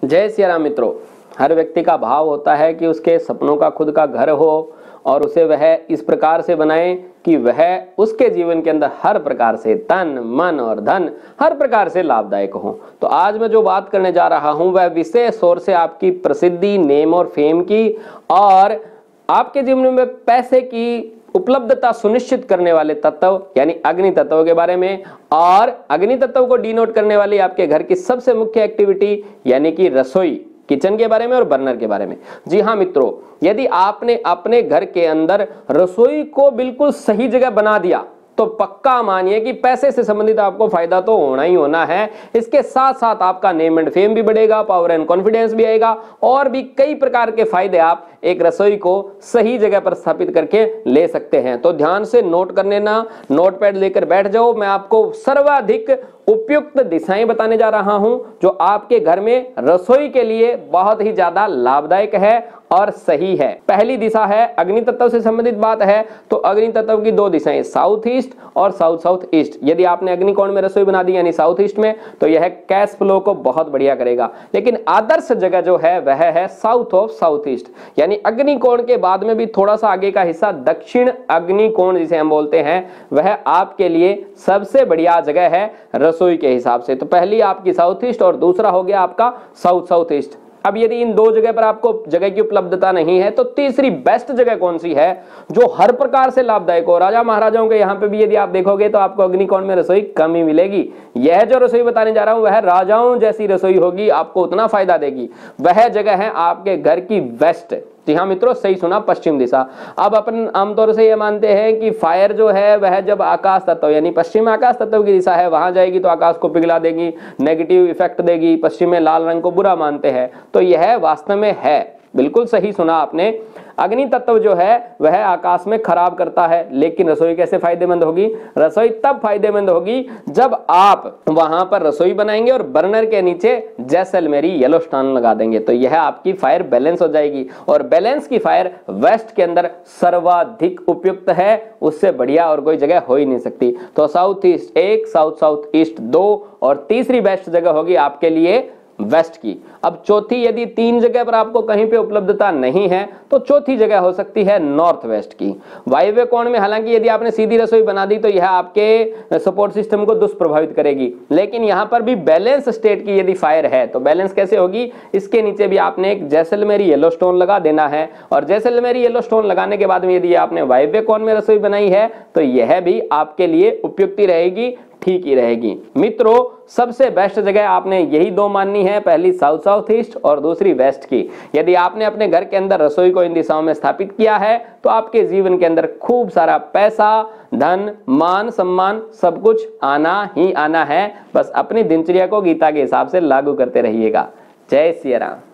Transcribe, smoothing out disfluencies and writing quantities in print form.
जय सिया राम मित्रों। हर व्यक्ति का भाव होता है कि उसके सपनों का खुद का घर हो और उसे वह इस प्रकार से बनाए कि वह उसके जीवन के अंदर हर प्रकार से तन मन और धन हर प्रकार से लाभदायक हो। तो आज मैं जो बात करने जा रहा हूं वह विशेष तौर से आपकी प्रसिद्धि, नेम और फेम की और आपके जीवन में पैसे की उपलब्धता सुनिश्चित करने वाले तत्व यानी अग्नि तत्व के बारे में, और अग्नि तत्व को डिनोट करने वाली आपके घर की सबसे मुख्य एक्टिविटी यानी कि रसोई, किचन के बारे में और बर्नर के बारे में। जी हाँ मित्रों, यदि आपने अपने घर के अंदर रसोई को बिल्कुल सही जगह बना दिया तो पक्का मानिए कि पैसे से संबंधित आपको फायदा तो होना ही होना है। इसके साथ साथ आपका नेम एंड फेम भी बढ़ेगा, पावर एंड कॉन्फिडेंस भी आएगा और भी कई प्रकार के फायदे आप एक रसोई को सही जगह पर स्थापित करके ले सकते हैं। तो ध्यान से नोट कर लेना, नोटपैड लेकर बैठ जाओ। मैं आपको सर्वाधिक उपयुक्त दिशाएं बताने जा रहा हूं जो आपके घर में रसोई के लिए बहुत ही ज्यादा लाभदायक है और सही है। पहली दिशा है अग्नि तत्व से संबंधित बात है तो अग्नि तत्व की दो दिशाएं साउथ ईस्ट और साउथ साउथ ईस्ट। यदि आपने अग्निकोण में रसोई बना दी यानी साउथ ईस्ट में तो यह कैश फ्लो को बहुत बढ़िया करेगा। लेकिन आदर्श जगह जो है वह है साउथ ऑफ साउथ ईस्ट यानी अग्निकोण के बाद में भी थोड़ा सा आगे का हिस्सा दक्षिण अग्निकोण जिसे हम बोलते हैं वह आपके लिए सबसे बढ़िया जगह है रसोई के हिसाब से। तो पहली आपकी साउथ ईस्ट और दूसरा हो गया आपका साउथ साउथ ईस्ट। अब यदि इन दो जगह पर आपको जगह की उपलब्धता नहीं है तो तीसरी बेस्ट जगह कौन सी है जो हर प्रकार से लाभदायक हो। राजा महाराजाओं के यहाँ पे भी यदि आप देखोगे तो आपको अग्निकोण में रसोई कम ही मिलेगी। यह जो रसोई बताने जा रहा हूं वह राजाओं जैसी रसोई होगी, आपको उतना फायदा देगी। वह जगह है आपके घर की वेस्ट। जी हाँ मित्रों, सही सुना, पश्चिम दिशा। अब अपन आमतौर से ये मानते हैं कि फायर जो है वह जब आकाश तत्व यानी पश्चिम आकाश तत्व की दिशा है वहां जाएगी तो आकाश को पिघला देगी, नेगेटिव इफेक्ट देगी, पश्चिम में लाल रंग को बुरा मानते हैं। तो यह वास्तव में है, बिल्कुल सही सुना आपने। अग्नि तत्व जो है वह आकाश में खराब करता है, लेकिन रसोई कैसे फायदेमंद होगी? रसोई तब फायदेमंद होगी जब आप वहां पर रसोई बनाएंगे और बर्नर के नीचे जैसलमेरी येलोस्टोन लगा देंगे तो यह आपकी फायर बैलेंस हो जाएगी। और बैलेंस की फायर वेस्ट के अंदर सर्वाधिक उपयुक्त है, उससे बढ़िया और कोई जगह हो ही नहीं सकती। तो साउथ ईस्ट एक, साउथ साउथ ईस्ट दो और तीसरी बेस्ट जगह होगी आपके लिए वेस्ट की। अब चौथी, यदि तीन जगह पर आपको कहीं पे उपलब्धता नहीं है तो चौथी जगह हो सकती है नॉर्थ वेस्ट की। वायव्य कोण में हालांकि यदि आपने सीधी रसोई बना दी तो यह आपके सपोर्ट सिस्टम को दुष्प्रभावित करेगी, लेकिन यहां पर भी बैलेंस स्टेट की यदि फायर है तो बैलेंस कैसे होगी? इसके नीचे भी आपने एक जैसलमेरी येलोस्टोन लगा देना है और जैसलमेरी येलोस्टोन लगाने के बाद में यदि आपने वायव्य कोण में रसोई बनाई है तो यह भी आपके लिए उपयुक्ति रहेगी, ठीक ही रहेगी। मित्रों, सबसे बेस्ट जगह आपने यही दो माननी है, पहली साउथ साउथ ईस्ट और दूसरी वेस्ट की। यदि आपने अपने घर के अंदर रसोई को इन दिशाओं में स्थापित किया है तो आपके जीवन के अंदर खूब सारा पैसा, धन, मान, सम्मान सब कुछ आना ही आना है। बस अपनी दिनचर्या को गीता के हिसाब से लागू करते रहिएगा। जय सिया राम।